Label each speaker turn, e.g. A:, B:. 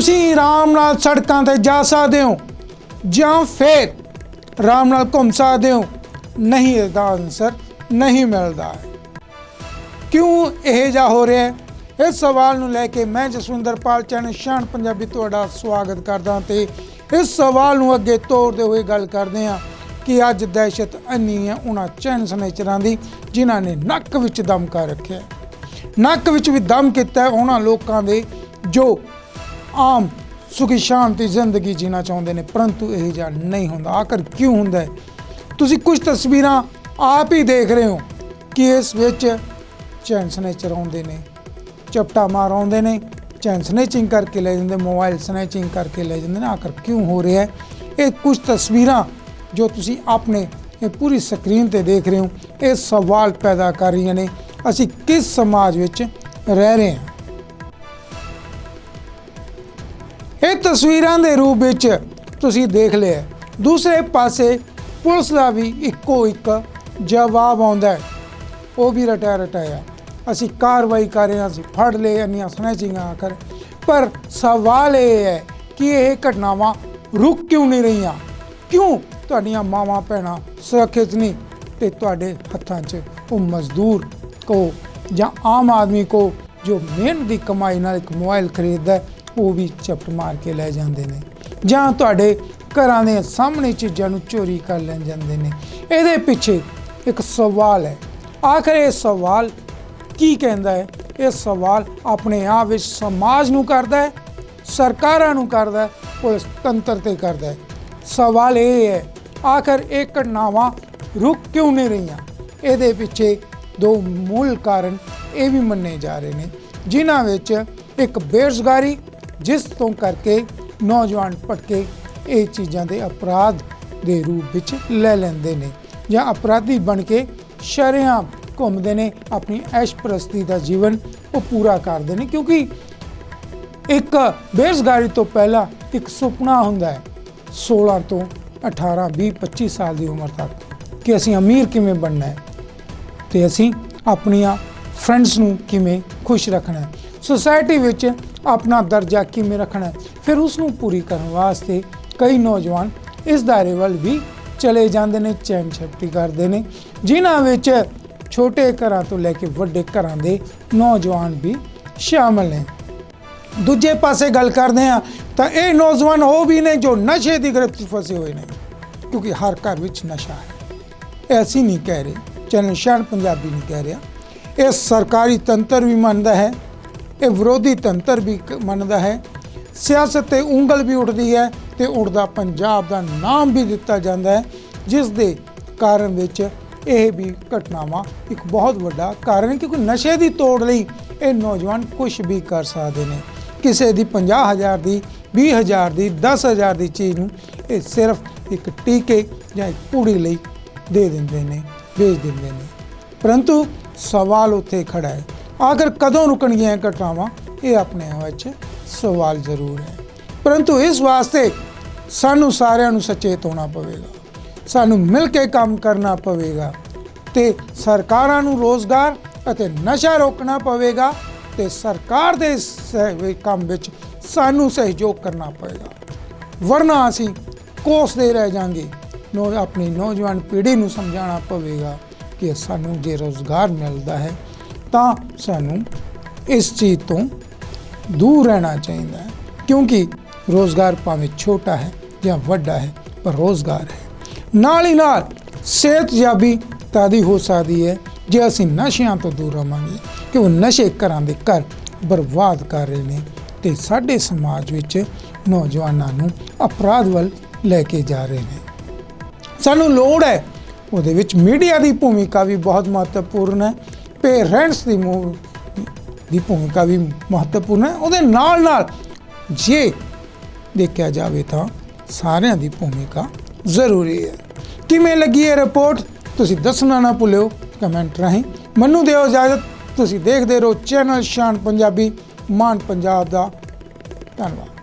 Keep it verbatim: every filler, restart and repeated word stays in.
A: तुसी आराम नाल सड़कां ते जा सकदे हो जां फिर आराम नाल घूम सकदे हो? नहीं, इसका आंसर नहीं मिलता है। क्यों यह जा हो रहा है? इस सवाल नूं लैके मैं जसविंदर पाल चैनल शान पंजाबी तुहाडा स्वागत करदा ते इस सवाल नूं अगे तोड़ते हुए गल करते हैं कि अज दहशत अन्नी है उन्हां चैन सनेचरां दी जिन्हां ने नक विच दम कर रखे, नक विच भी दम किया उन्हां लोकां दे जो आम सुखी शांति जिंदगी जीना चाहते हैं, परंतु यह जा नहीं होंदा। आखिर क्यों होंदा है? तुसीं कुछ तस्वीरां आप ही देख रहे हो कि इस विच चैन सनेचर आउंदे ने, चपटा मार आउंदे ने, चैन स्नैचिंग करके ले जाते, मोबाइल स्नैचिंग करके ले जाते। आखिर क्यों हो रहा है? ये कुछ तस्वीरां जो तुसीं अपने ये पूरी स्क्रीन ते देख रहे हो, ये सवाल पैदा कर रही ने असीं किस समाज विच रह रहे हैं। ये तस्वीरां दे रूप विच तुसीं देख लिया, दूसरे पासे पुलिस का भी इक्को एक जवाब आउंदा है, वो भी रटाया रटाया असी कार्रवाई कर रहे हैं, असी फड़ ले अन्नियां स्नैचिंग आकर। पर सवाल ये है कि यह घटनावां रुक क्यों नहीं रही? क्यों तुहाडीआं मावां भैणां सुरक्षित नहीं ते तुहाडे हत्थां च वो मजदूर को जां आम आदमी को जो मेहनत की कमाई नाल एक मोबाइल खरीददा है वो भी चपट मार के लै जांदे ने, जां तुहाडे घरां दे सामने चीज़ां नूं चोरी कर लै जांदे ने। इहदे पिछे एक सवाल है, आखिर ये सवाल की कहता है? ये सवाल अपने आप में समाज नूं करदा है, सरकारां नूं करदा है, पुलिस तंत्र ते करदा है। सवाल ये है आखिर ये घटनावां रुक क्यों नहीं रही? इहदे पिछे दो मूल कारण ये भी मन्ने जा रहे हैं, जिन्हां विच एक बेरोजगारी जिस तो करके नौजवान भटके ये चीज़ां दे अपराध दे रूप विच ले लैंदे ने जां अपराधी बन के शरेआम घूमते हैं, अपनी ऐश परस्ती का जीवन वो पूरा करते हैं। क्योंकि एक बेरोजगारी तो पहला एक सुपना होंदा है सोलह तो अठारह भी पच्ची साल की उम्र तक कि असी अमीर किमें बनना है तो असी अपनिया फ्रेंड्स नूं किमें खुश रखना है, सोसाइटी विच अपना दर्जा किमें रखना है। फिर उसनूं पूरी करने वास्ते कई नौजवान इस दायरे वाल भी चले जाते हैं, चैन छपटी करते हैं, जिन्हां विच छोटे घरां तो लैके वड्डे घरां दे नौजवान भी शामिल हैं। दूजे पासे गल करते हैं तो ये नौजवान वो भी ने जो नशे की गिरफ्त फसे हुए हैं, क्योंकि हर घर विच नशा है। ऐसी नहीं कह रहे, चैनल शान पंजाबी नहीं कह रहा, ये सरकारी तंत्र भी मानता है, ये विरोधी तंत्र भी मानता है, सियासत ते उंगल भी उठती है तो उड़दा पंजाब का नाम भी दिता जाता है, जिस दे कारण विच यह भी घटनावां एक बहुत बड़ा कारण है। क्योंकि नशे की तोड़ लई ये नौजवान कुछ भी कर सकते हैं, किसी की पंजाह हज़ार की भी हज़ार की दस हज़ार की चीज़ नूं ये सिर्फ एक टीके या एक पूड़ी लई दे देंदे ने, बेच देंदे ने। परंतु सवाल उत्थे खड़ा है, आखिर कदों रुकणगीआं घटनावां? ये अपने आप सवाल जरूर है, परंतु इस वास्ते सानू सारिਆਂ ਨੂੰ सचेत होना पवेगा, सानू मिल के काम करना पवेगा ते सरकारां नूं रोज़गार अते नशा रोकना पवेगा ते सरकार दे काम विच सानू सहयोग करना पवेगा, वरना असीं कोसदे रह जांगे। नो अपनी नौजवान पीढ़ी नूं समझाना पवेगा कि सानू जे रोज़गार मिलता है तां सानू इस चीज़ तो दूर रहना चाहिए है, क्योंकि रोज़गार भावें छोटा है या वड्डा है पर रोज़गार है। नाल ही नाल सेहतयाबी तादी हो सकती है जे असीं नशियां तो दूर रहांगे, कि वो नशे घरां दे घर बर्बाद कर रहे हैं ते साडे समाज विच नौजवानां नूं अपराध वल लैके जा रहे हैं। सानू लोड़ है उहदे विच मीडिया की भूमिका भी बहुत महत्वपूर्ण है, पेरेंट्स की दी भूमिका भी महत्वपूर्ण है, उहदे नाल नाल जे देखा जाए तो सारिਆਂ दी भूमिका जरूरी है। किवें लगी है रिपोर्ट तुसीं दसना ना भुल्लिओ कमेंट राहीं। मन्नू दिओ इजाजत, तुसीं देखदे रहो चैनल शान पंजाबी, मान पंजाब दा। धन्नवाद।